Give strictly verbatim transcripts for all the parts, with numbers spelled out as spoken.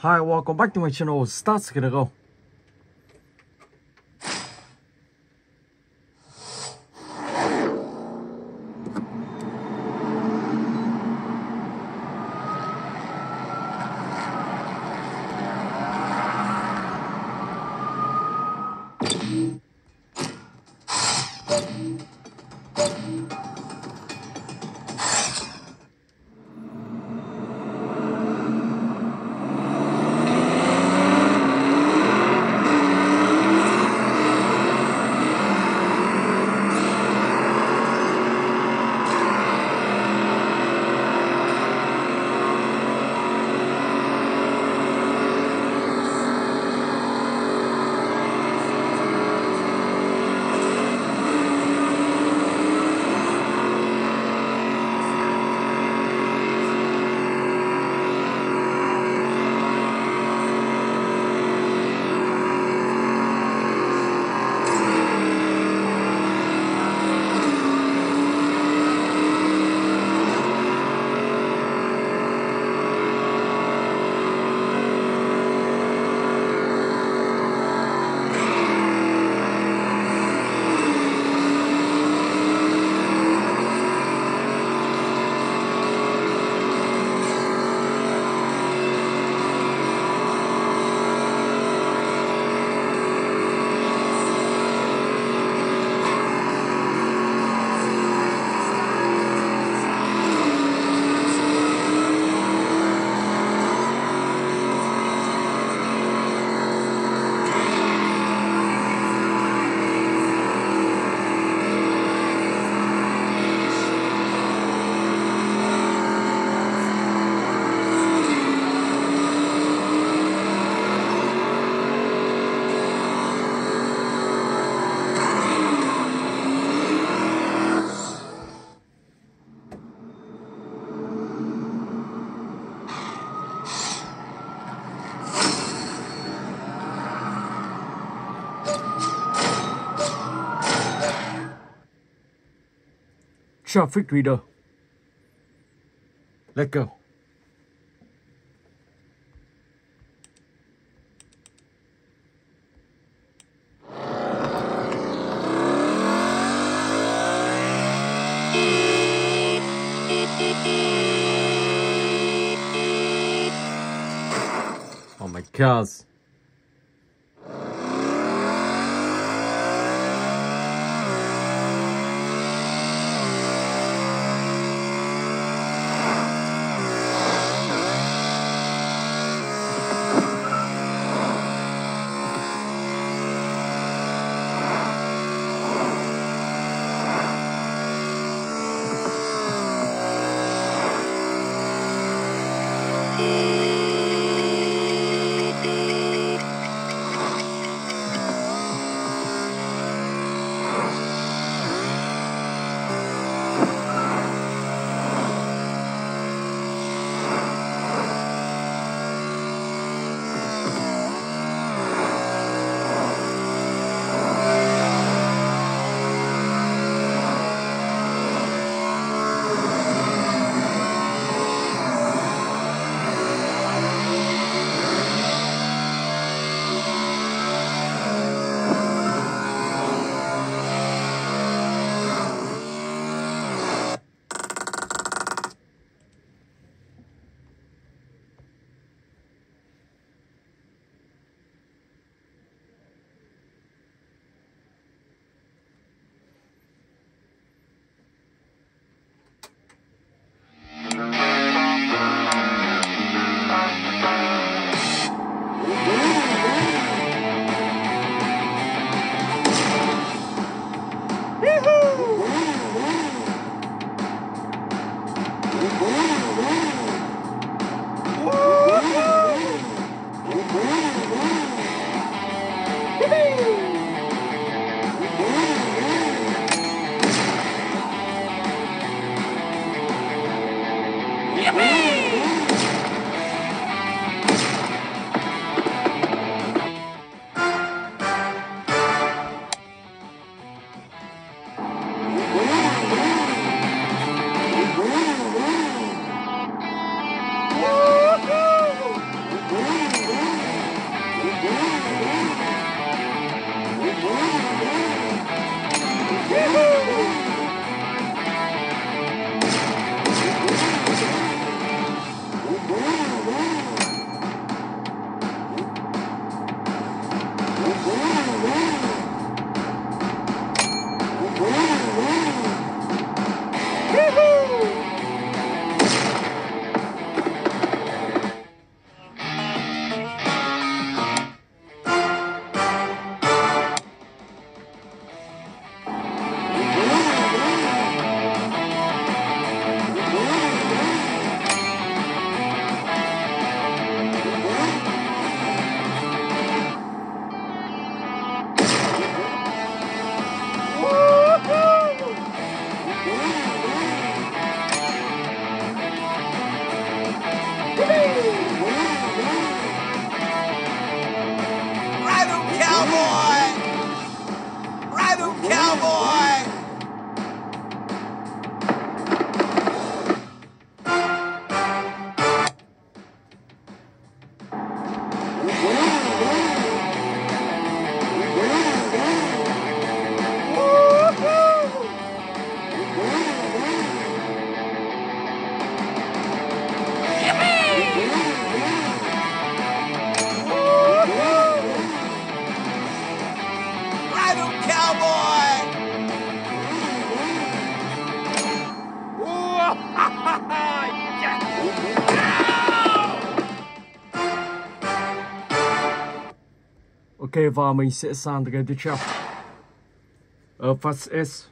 Hi, welcome back to my channel. Starts gonna go. Traffic reader. Let go. Oh my God. cowboy! Ride 'em, cowboy! Ride 'em, cowboy! Ok, và mình sẽ sang tới game tiếp theo. Ở Fast S.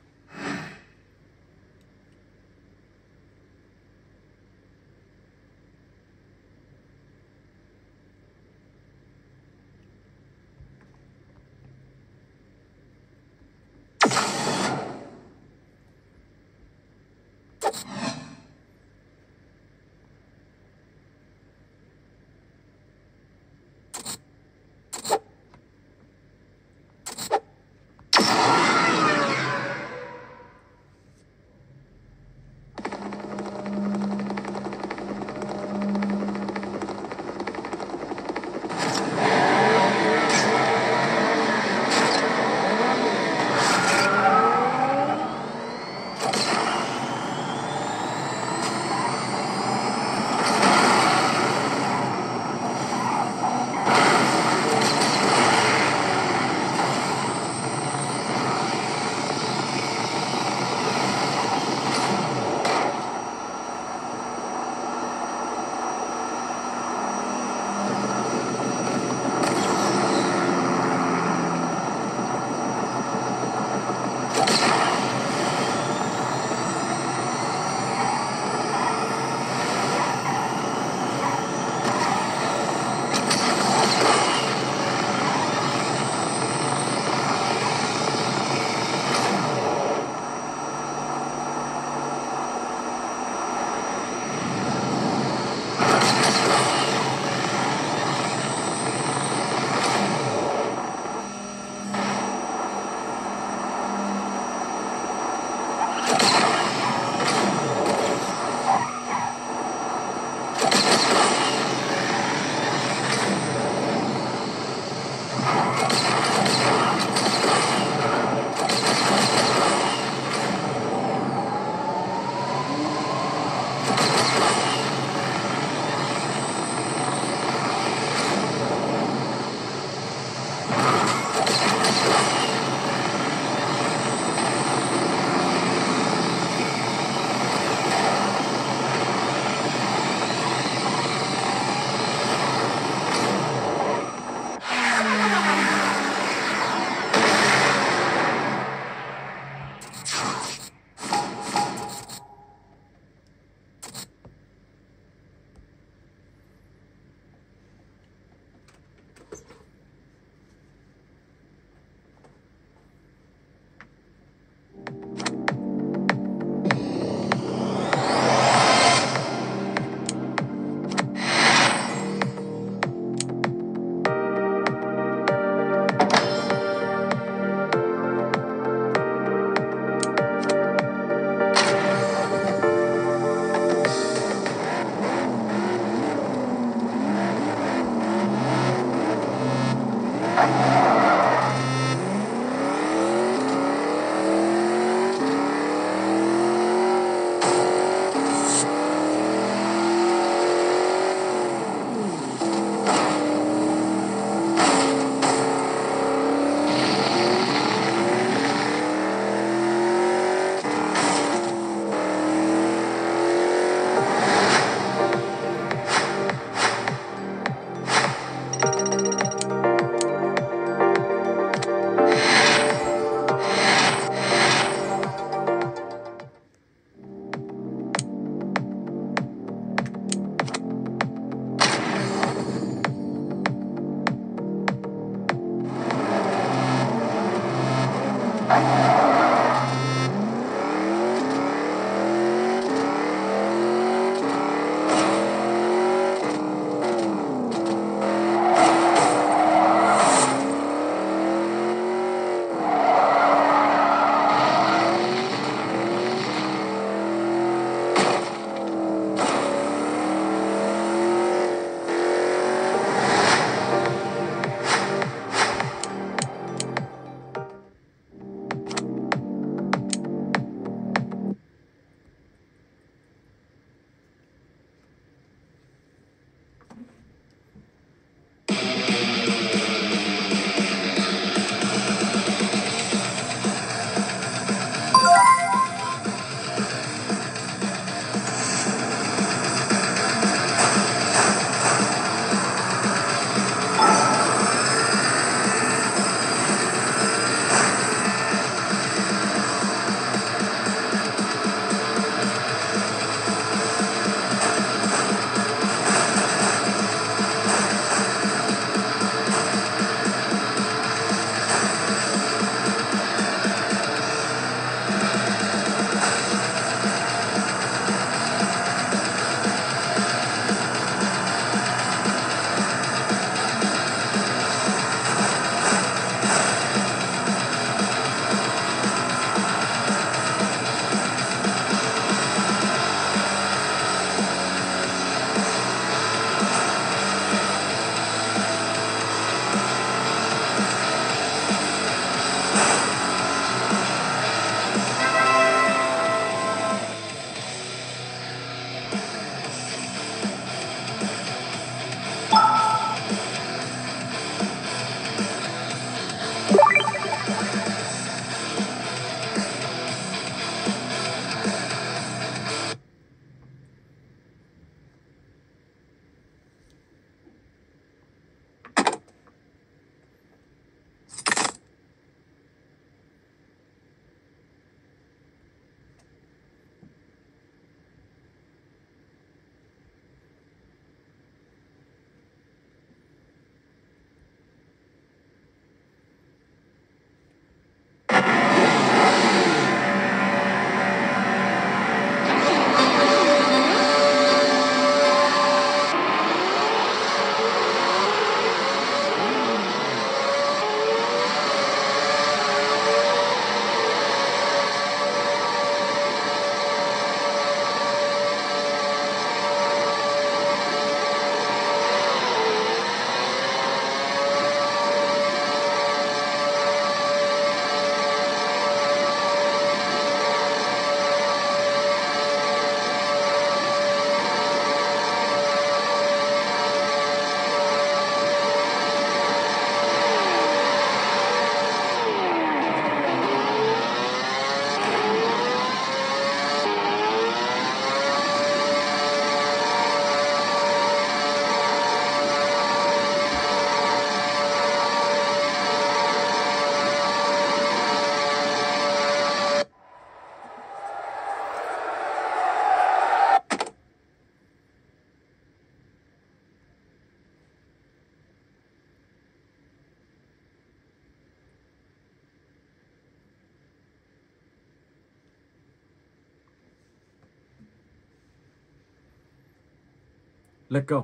Let go.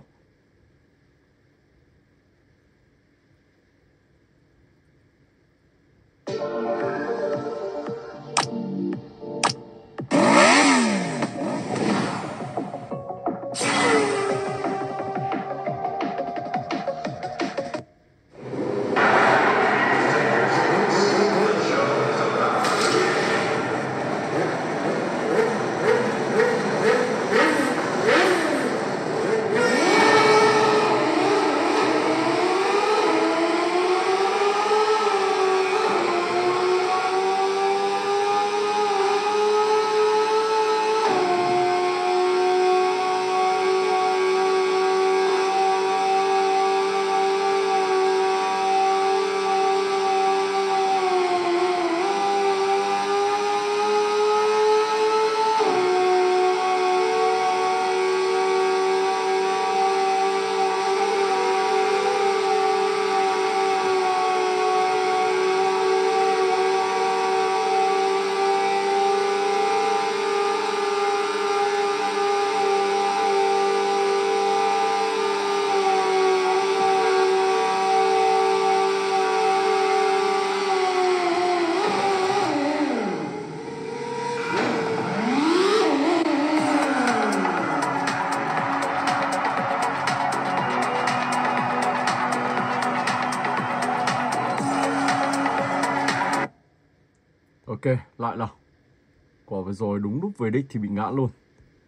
Ok, lại nào. Quả vừa rồi đúng lúc về đích thì bị ngã luôn.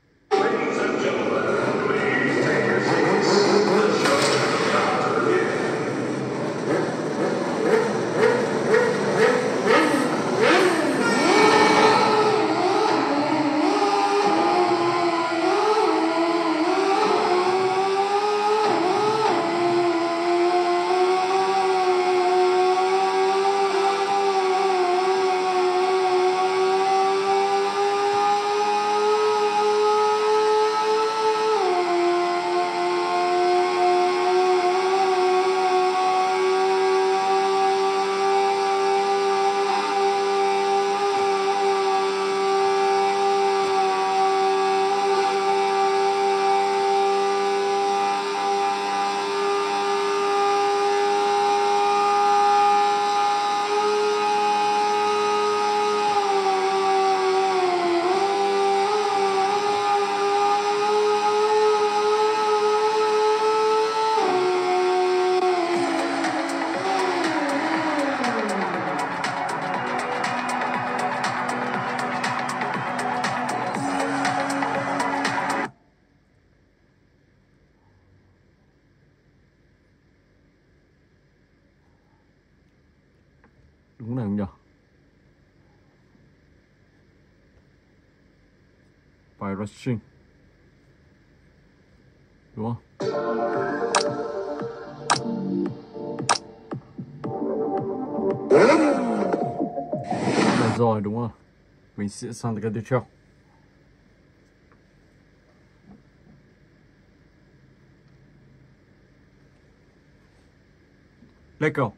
Đúng này không nhỉ? By rushing. Đúng không? Được rồi, đúng không? Mình sẽ sang cái tiếp theo. Let go.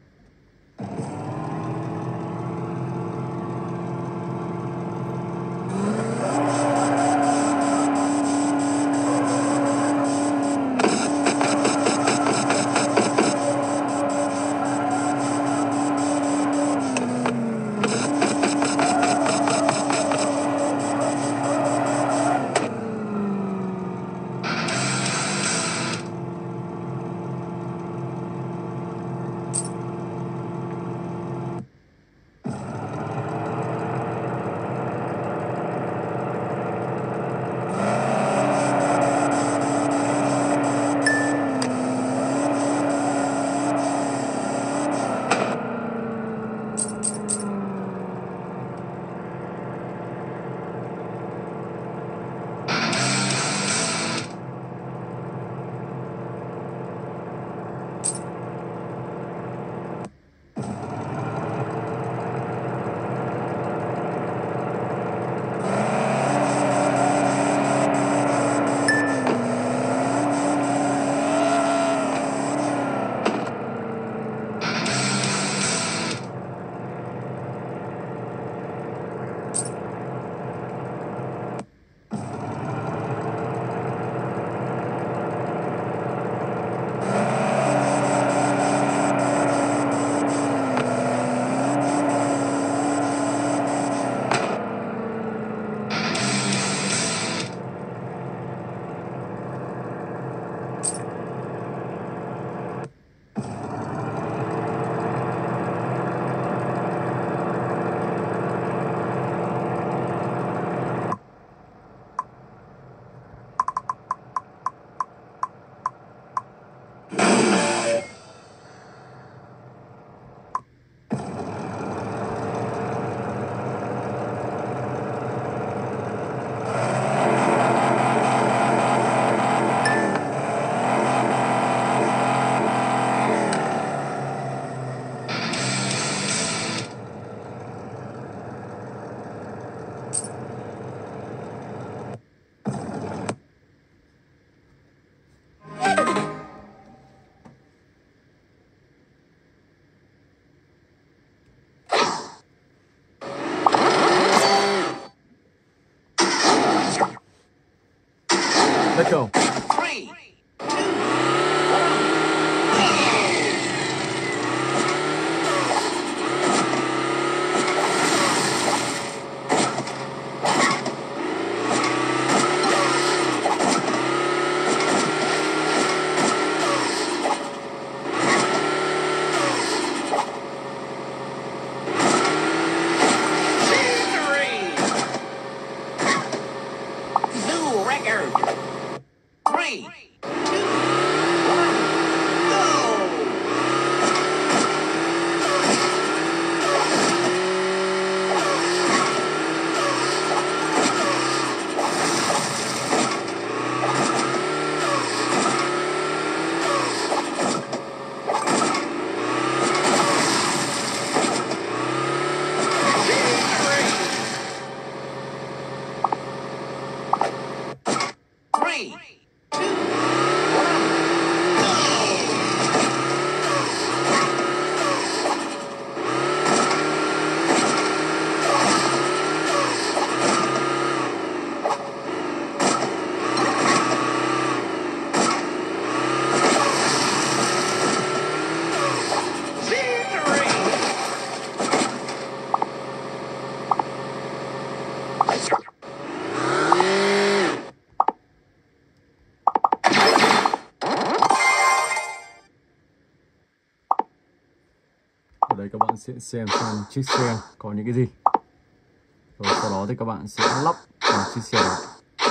Let's go. Three, two, three, two, one, go! Three, two, one, Ở đây các bạn sẽ xem xem chiếc xe có những cái gì. Rồi sau đó thì các bạn sẽ lắp vào chiếc xe đó.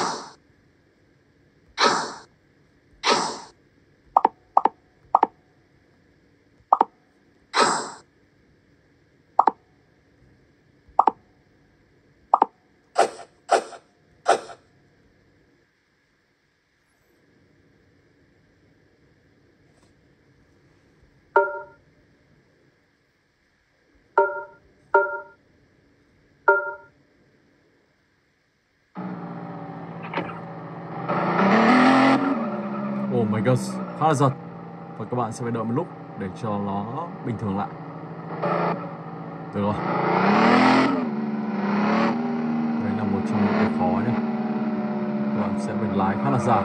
Oh my god, khá là giật. Và các bạn sẽ phải đợi một lúc để cho nó bình thường lại. Được rồi. Đấy là một trong những cái khó nhé. Các bạn sẽ phải lái khá là dài.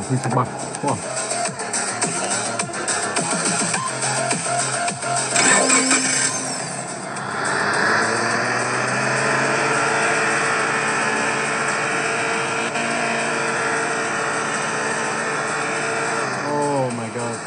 huy chương bạc. Wow. Oh my god.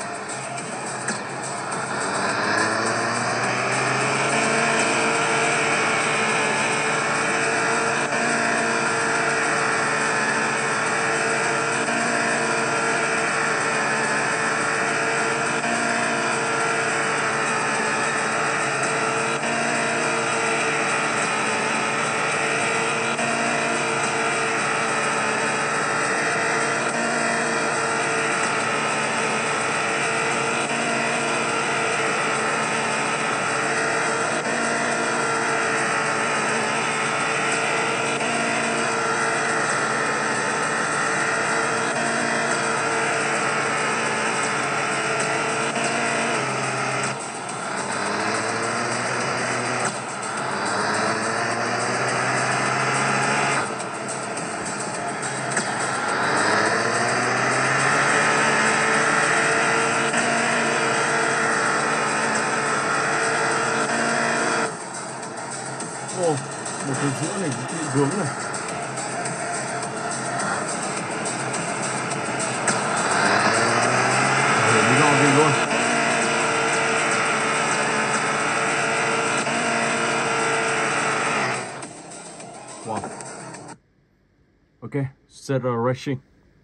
Ồ, một cái giữa này bị vướng này. Chả hiểu lý do gì luôn. Wow. Ok, Zeta Racing.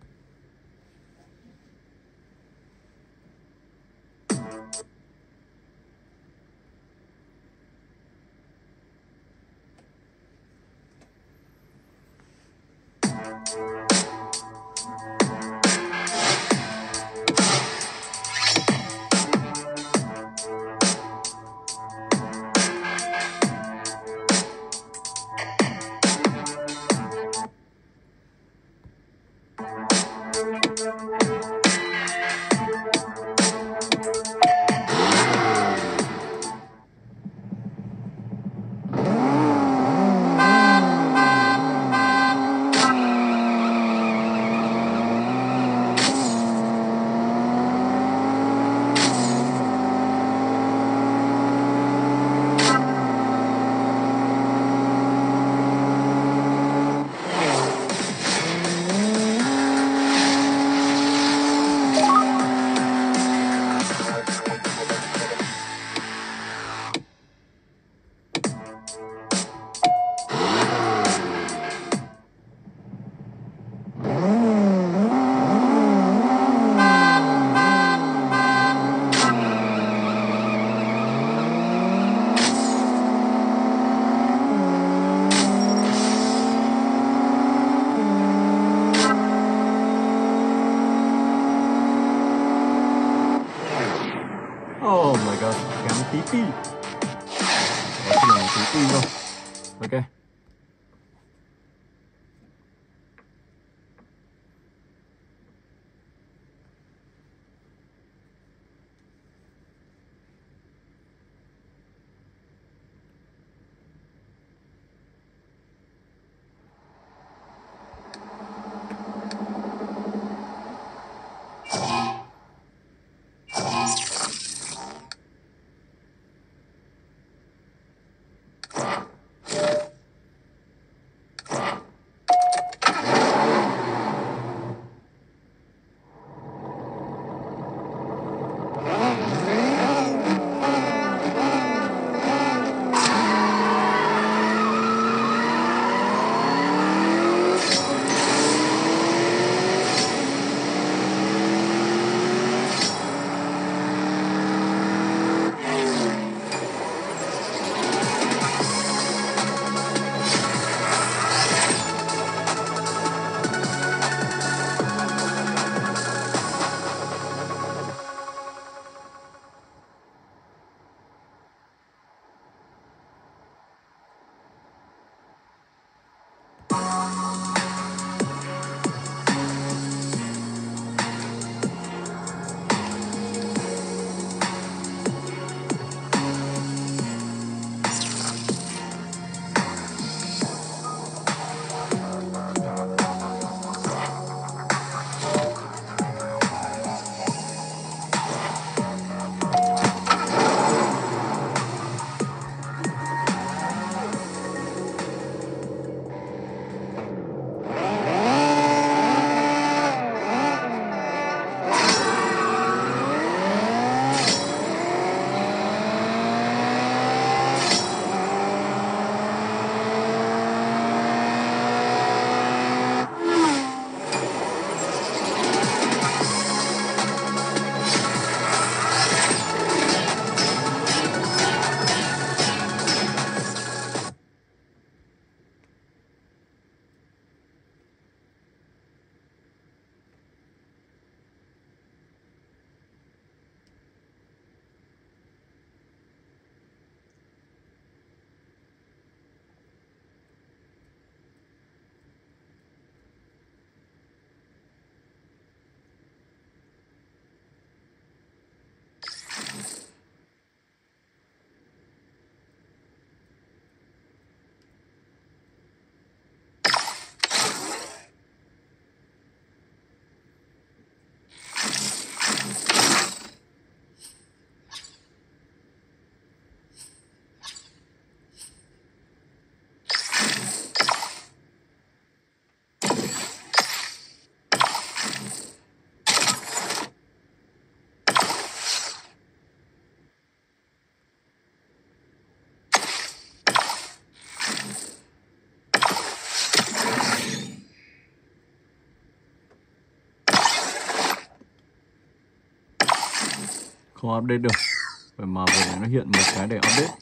Oh my god, kém tí tí. Đó chỉ là tí tí thôi. Ok. không update được. Vậy mà vừa nãy nó hiện một cái để update.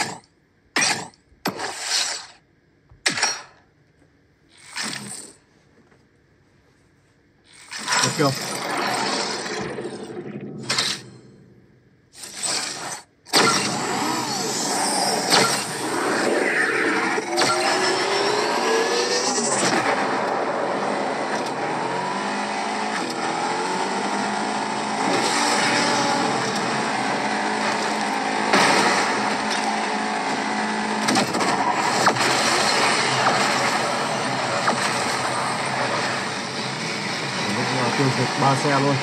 Được chưa? Tiêu diệt ba xe luôn.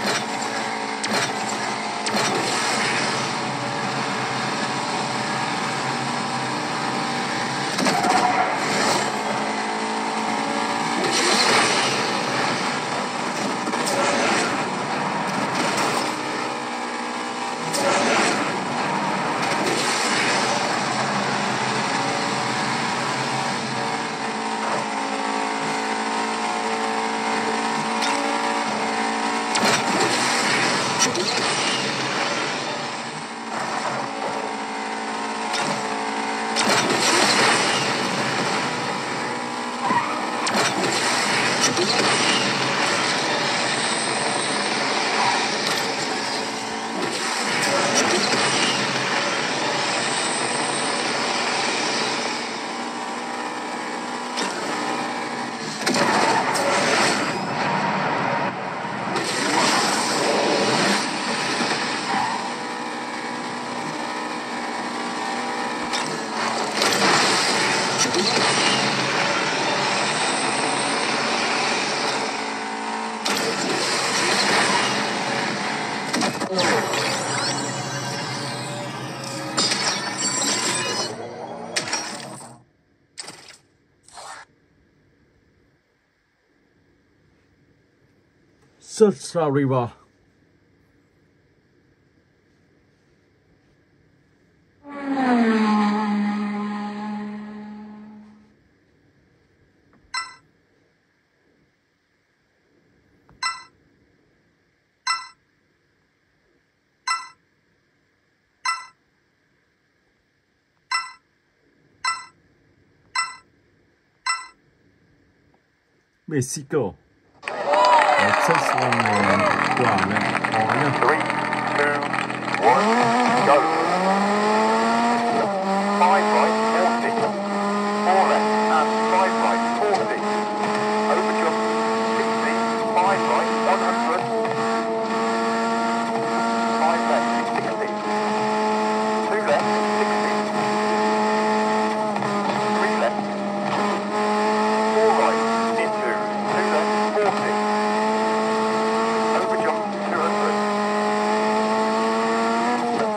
Sursa River. Mexico. Texas là quả này khó nha. Three, two, one, go. Five right, forty. Four left and five right, forty. Over jump, sixty. Five right, one hundred. Five left, sixty. Two left, sixty. Three left. Four right, into. Two left, forty. Over jump, two hundred.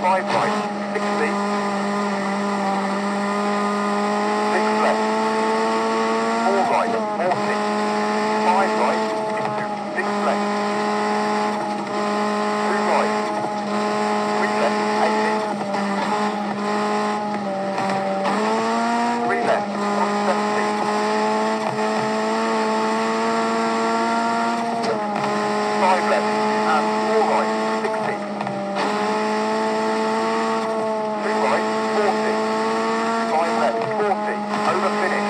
five right, sixty. Six left. Four right, forty. Five right, into six left. Two right. Three left, eighty. Three left, one seventy. Five left, and four right, sixty. Two right, forty. Five left, forty. Over finish.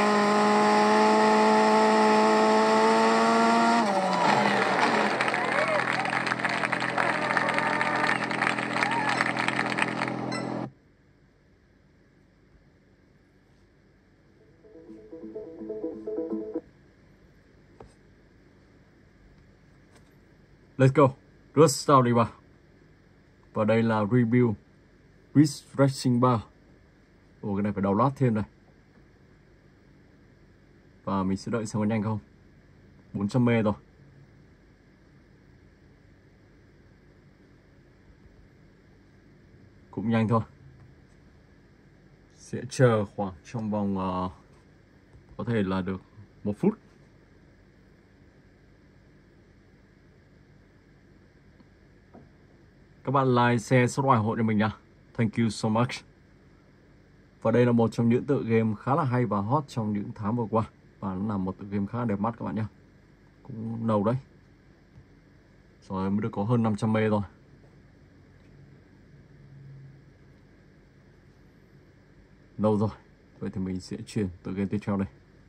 Let's go. Rust Story ba. Và đây là review Ridge Racing ba. Ồ, cái này phải download thêm này. Và mình sẽ đợi xem có nhanh không. bốn trăm mê rồi. Cũng nhanh thôi. Sẽ chờ khoảng trong vòng uh, có thể là được một phút. Các bạn like, share, subscribe ủng hộ cho mình nha. Thank you so much. Và đây là một trong những tựa game khá là hay và hot trong những tháng vừa qua. Và nó là một tựa game khá là đẹp mắt các bạn nhé. Cũng nâu đấy. Rồi mới được có hơn năm trăm mê rồi. Lâu rồi. Vậy thì mình sẽ chuyển tựa game tiếp theo đây.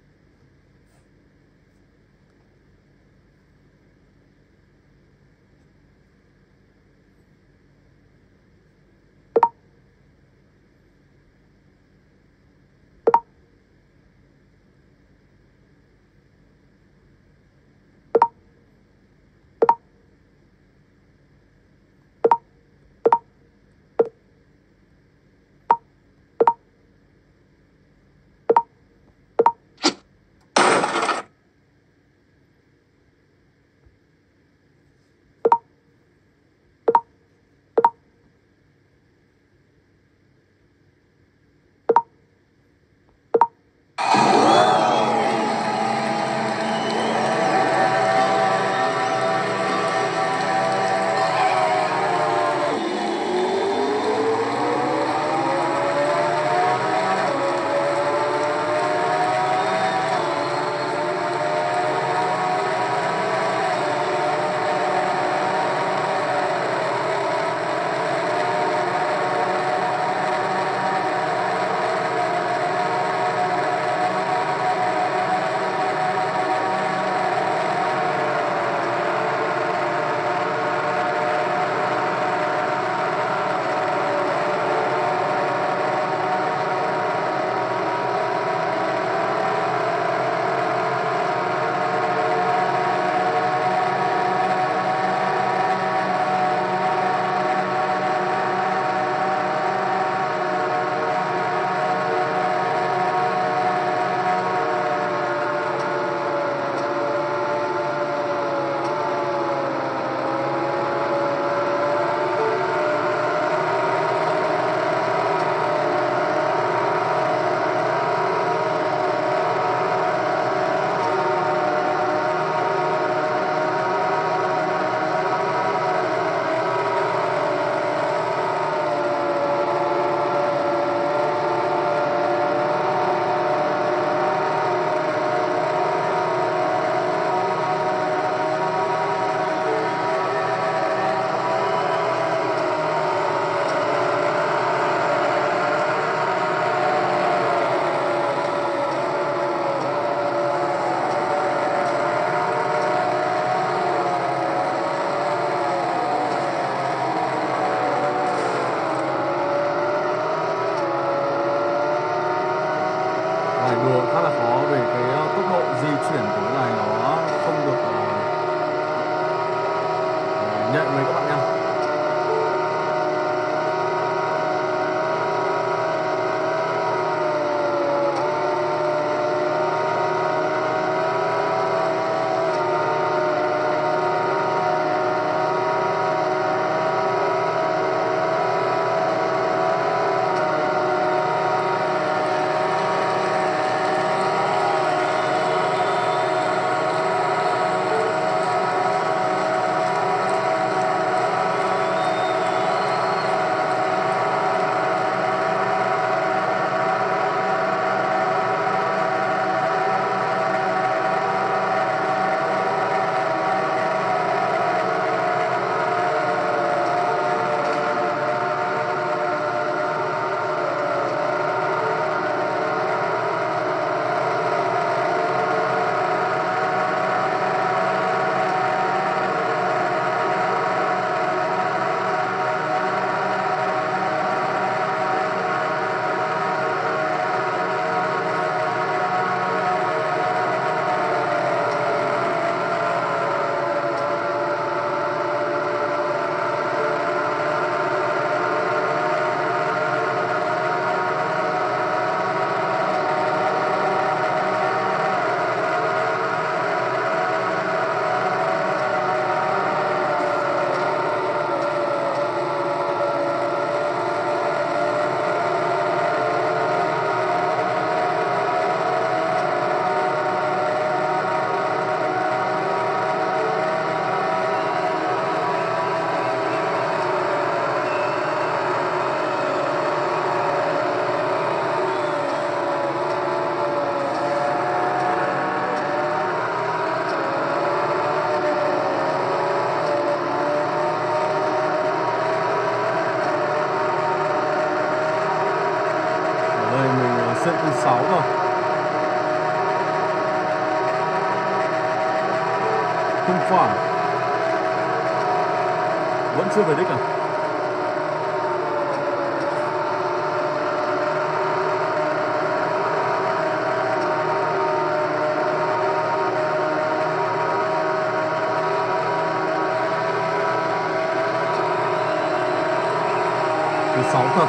nhạy với các bạn nha. xếp thứ sáu rồi. Không phải. Vẫn chưa về đích à? Thứ sáu thật.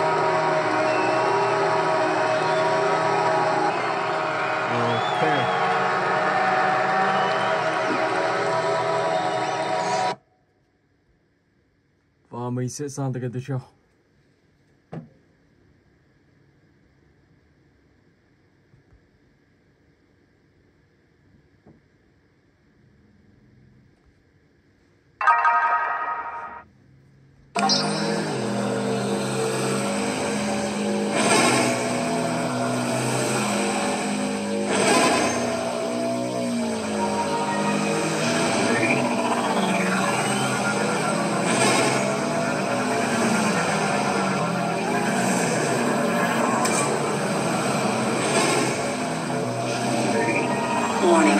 Ok. Và mình sẽ sang tới cái tiếp theo. Warning.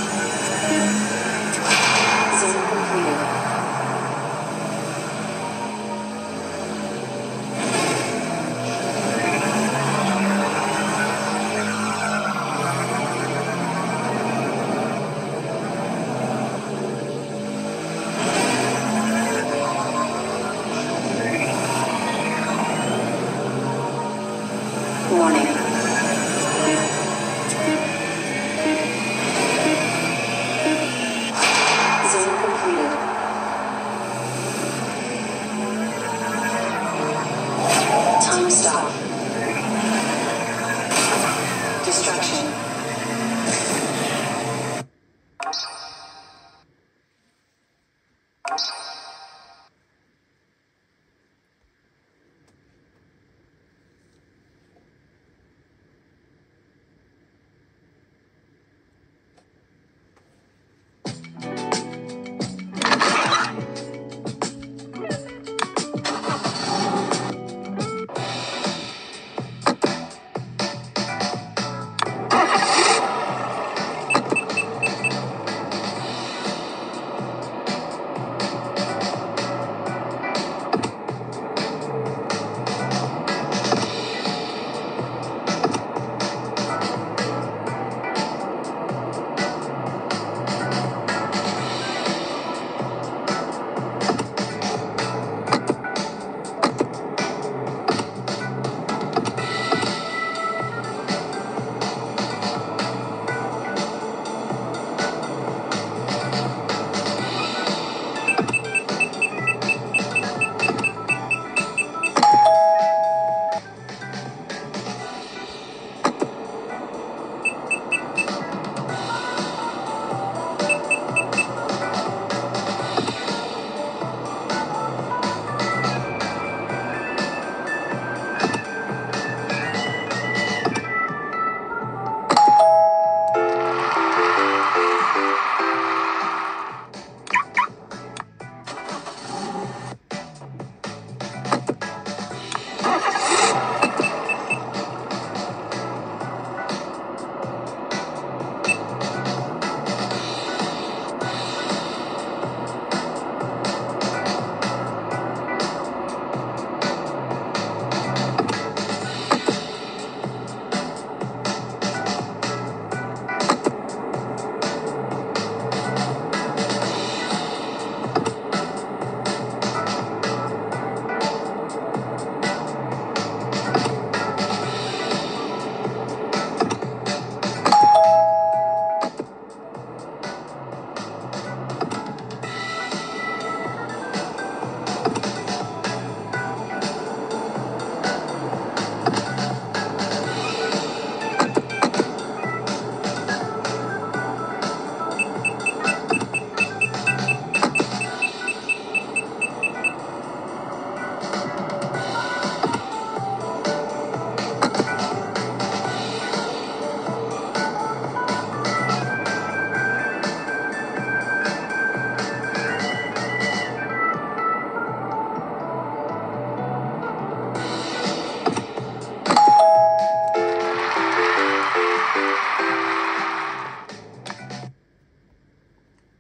Zone completed. Warning. Zone completed. Time stop. Destruction.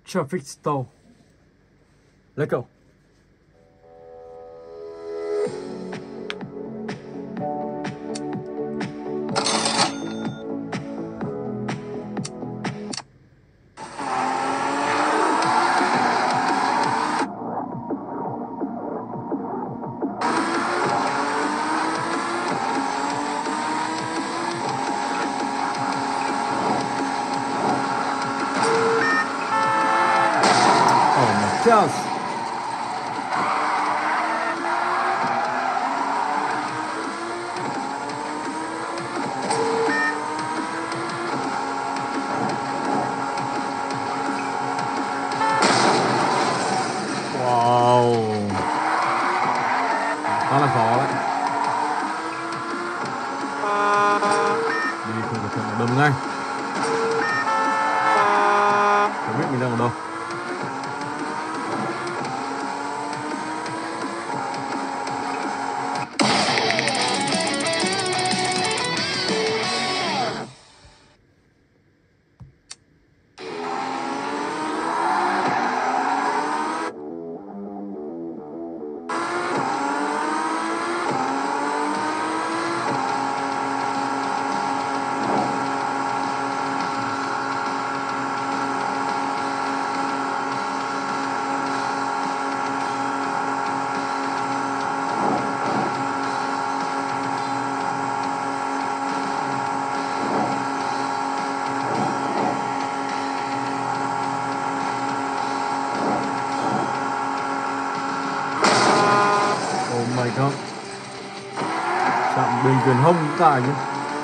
Traffic Stall. Let's go. Yes. Wow. Khá là khó đấy. Đi không cẩn thận là đâm ngay. Không biết mình đang ở đâu. Oh my god. Chạm bên viền hông cũng tài chứ.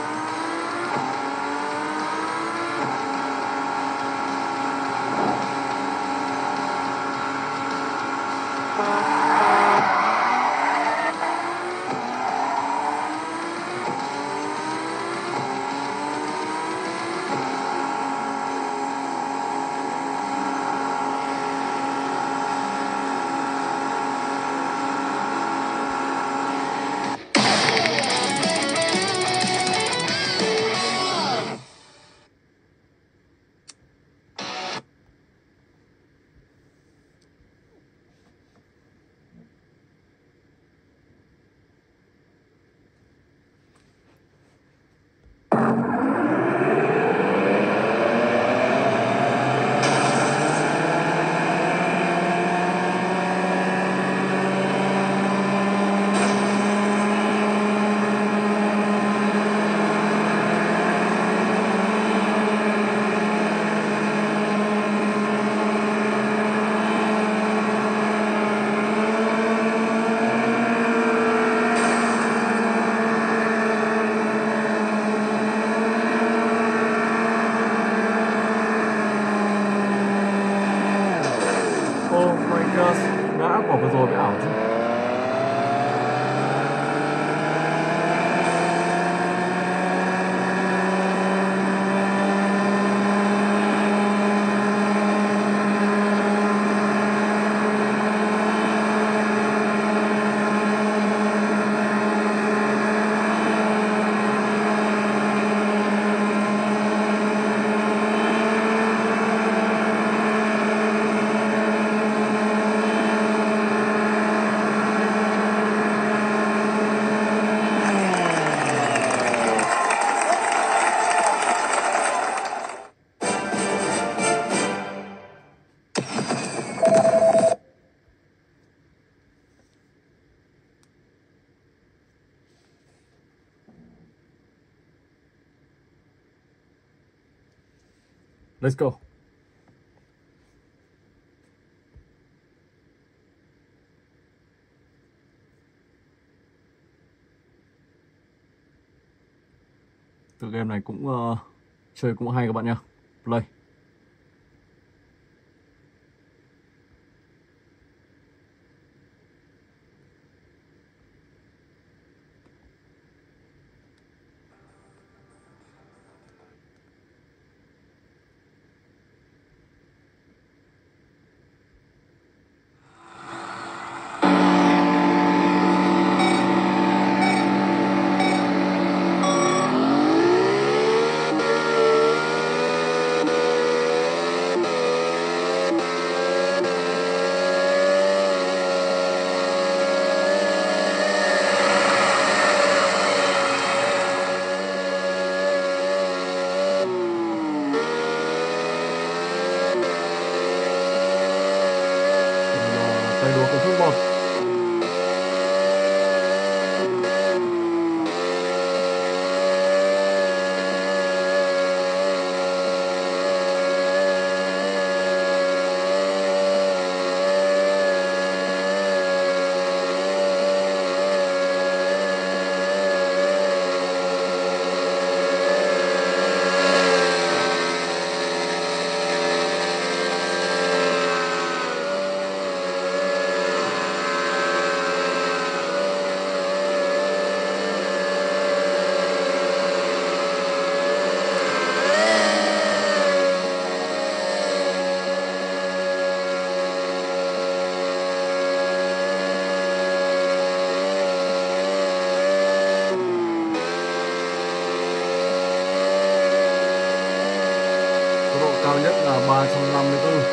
Oh my god, ngã quả vừa rồi bị ảo chứ. Let's go. Tựa game này cũng uh, chơi cũng hay các bạn nhá. Play. cao nhất là ba trăm năm mươi tư.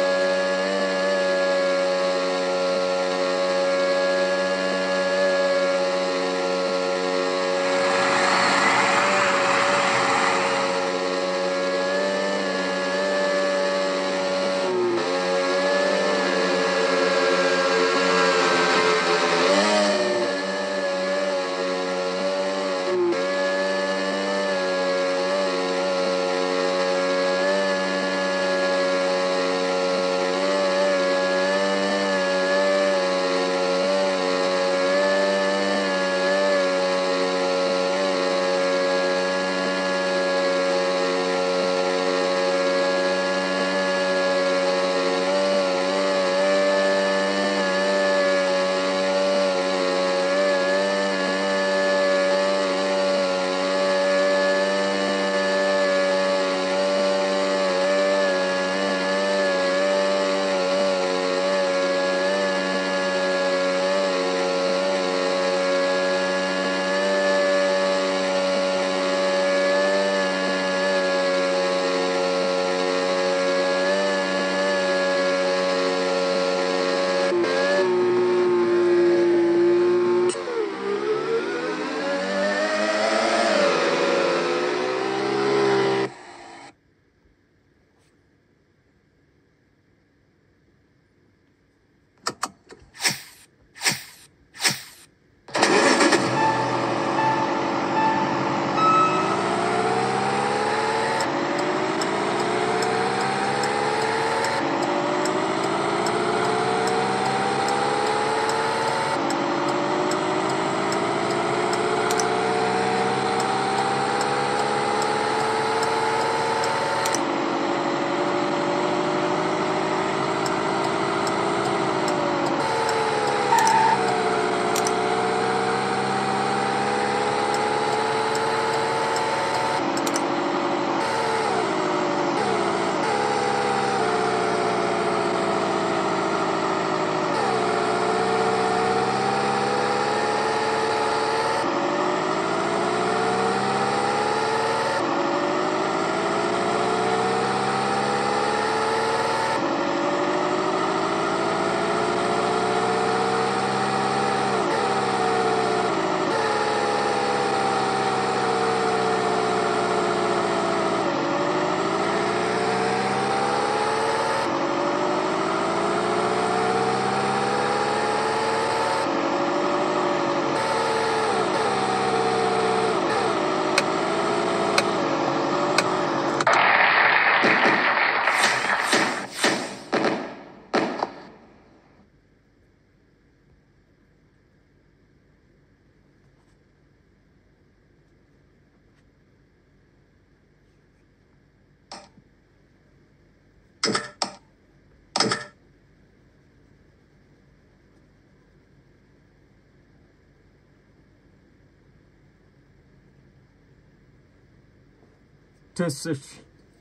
This is...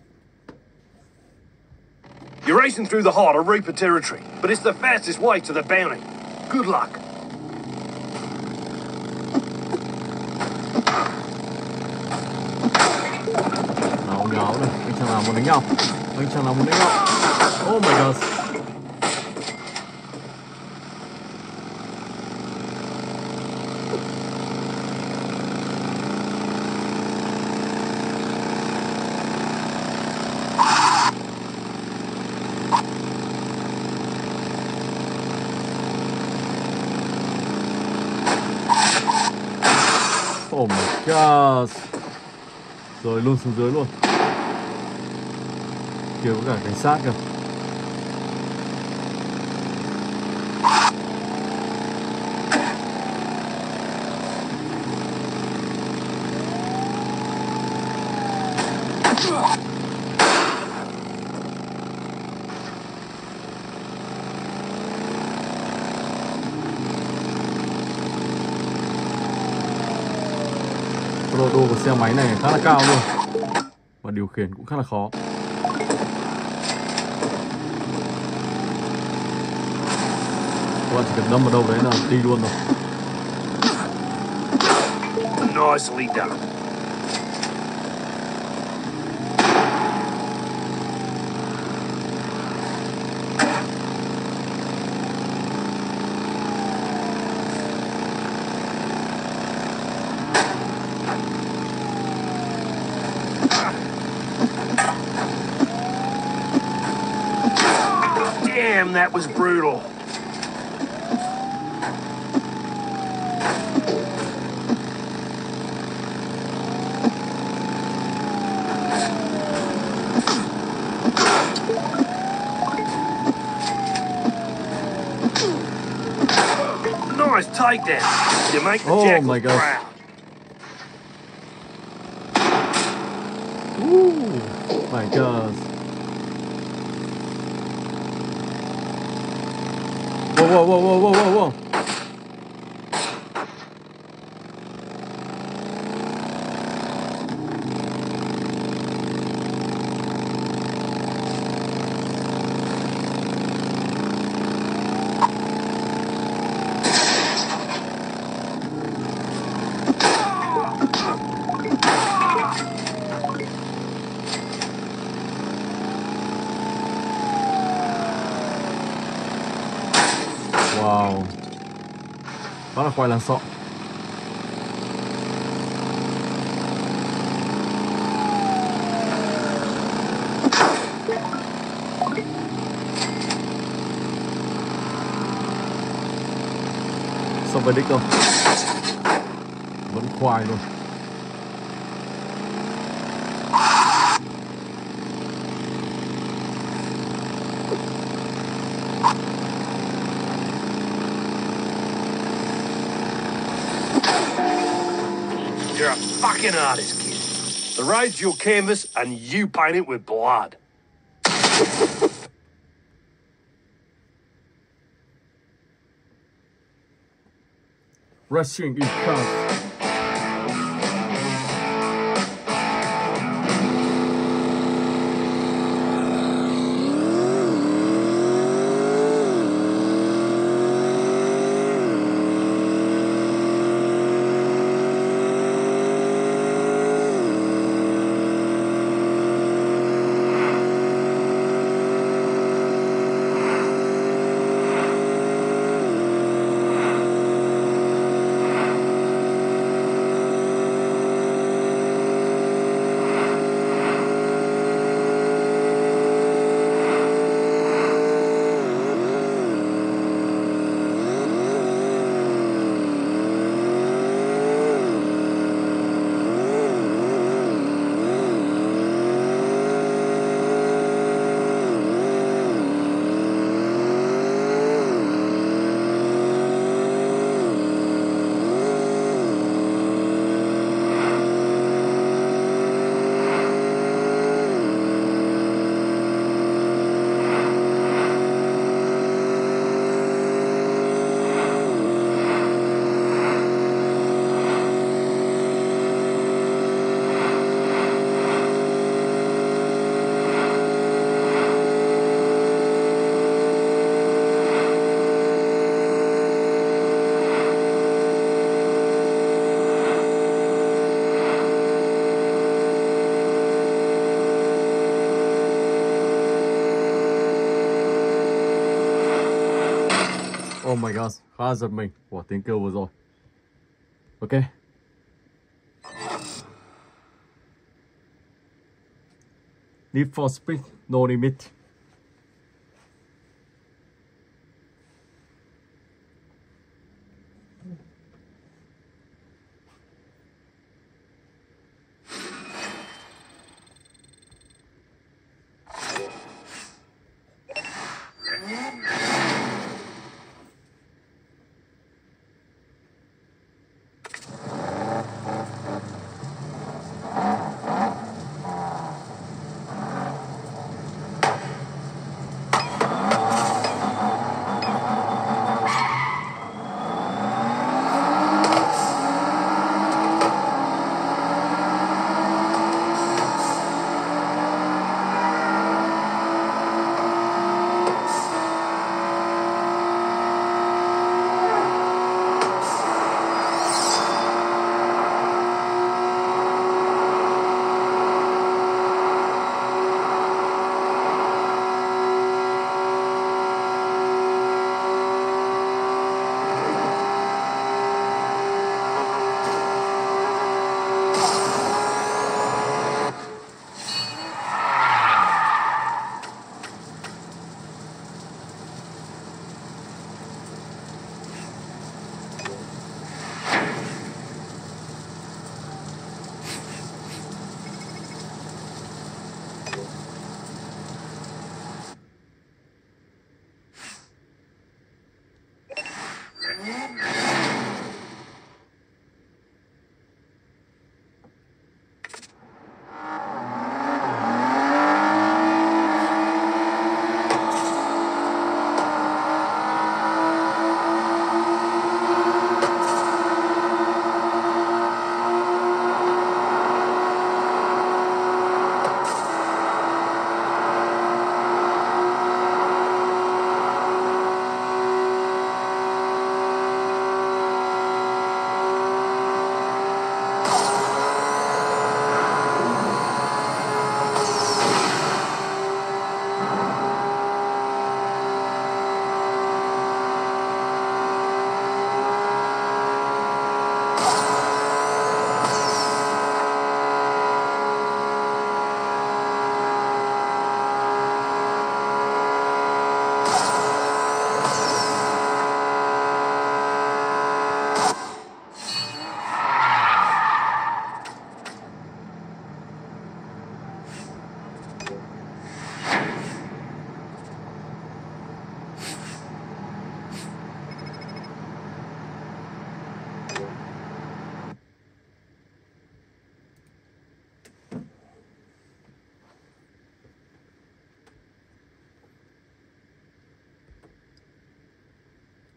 You're racing through the heart of Reaper territory, but it's the fastest way to the bounty. Good luck. Nào nháo này, anh chàng nào muốn đánh nhau? Anh chàng nào muốn đánh nhau? Oh my god. Oh my god. Rồi luôn xuống dưới luôn. Kìa có cả cảnh sát kìa. Độ độ của xe máy này khá là cao luôn. Và điều khiển cũng khá là khó. Các bạn chỉ cần đâm vào đâu đấy là đi luôn rồi. Nicely done. Damn, that was brutal. Nice takedown. You make the Oh Jackals my gosh. proud. Ooh, my God. Whoa, whoa, whoa, whoa, whoa, whoa, whoa. Wow. Đó là khoai lang sọ. Xong về đích rồi. Vẫn khoai luôn. You're a fucking artist, kid. The road's your canvas and you paint it with blood. Rushing in cars. Oh my god, khá giật mình của tiếng kêu vừa rồi. Ok. Need for Speed No Limit.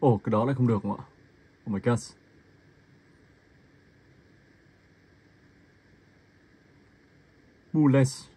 Ồ, cái đó lại không được không ạ? Oh my god. Bullets.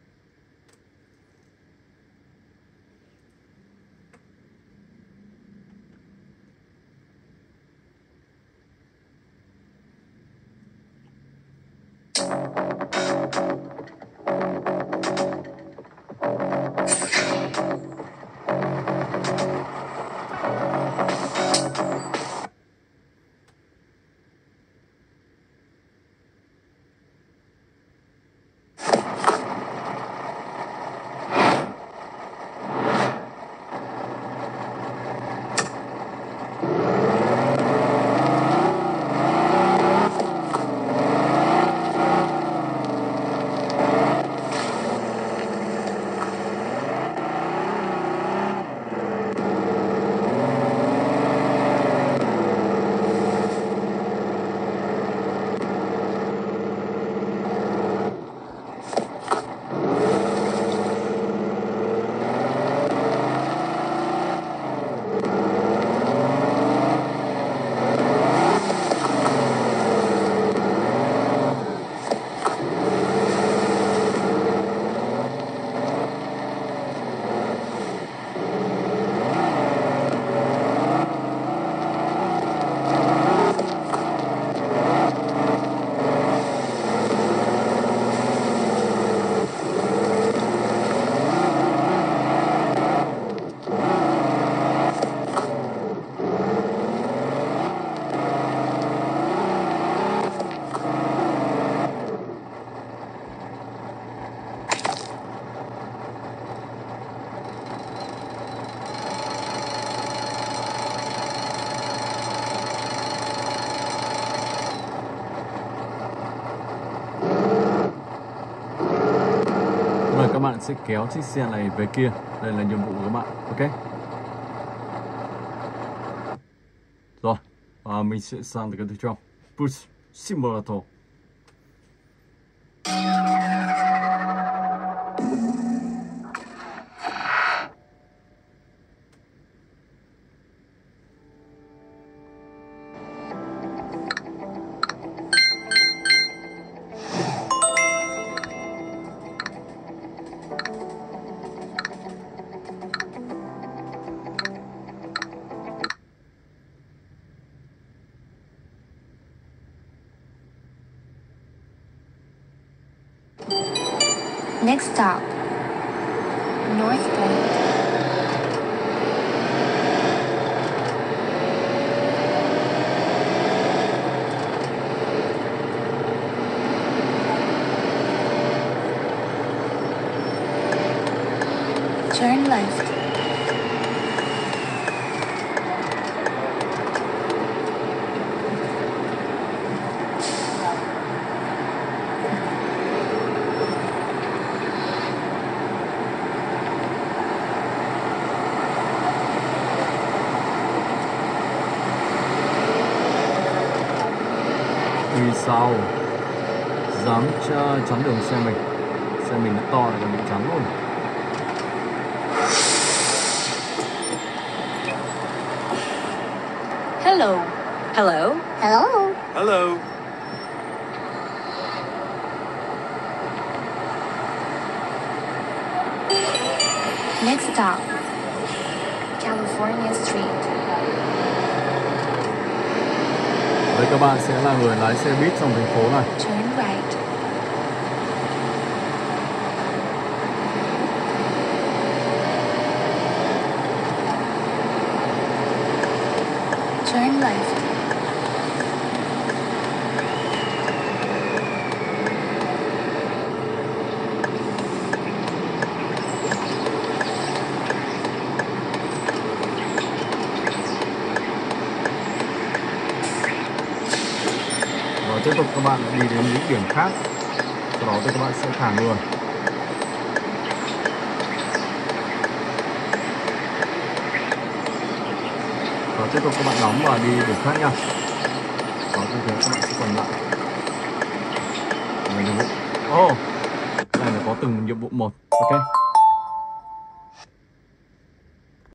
Rồi các bạn sẽ kéo chiếc xe này về kia. Đây là nhiệm vụ của các bạn. Ok. Rồi, à, mình sẽ sang cái tiếp theo. Bus Simulator. Next stop, North Point. Turn left. Vì sao dám ch- chắn đường xe mình? Xe mình nó to lại còn bị chắn luôn. Hello. Hello? Hello. Hello. Next stop, California Street. Đây các bạn sẽ là người lái xe buýt trong thành phố này. Turn right. Turn left. Và tiếp tục các bạn đi đến những điểm khác. Sau đó thì các bạn sẽ thả người. Và tiếp tục các bạn đóng và đi điểm khác nha. Đó, như thế các bạn sẽ còn lại. Là nhiệm vụ. Ồ, oh, cái này là có từng nhiệm vụ một. Ok.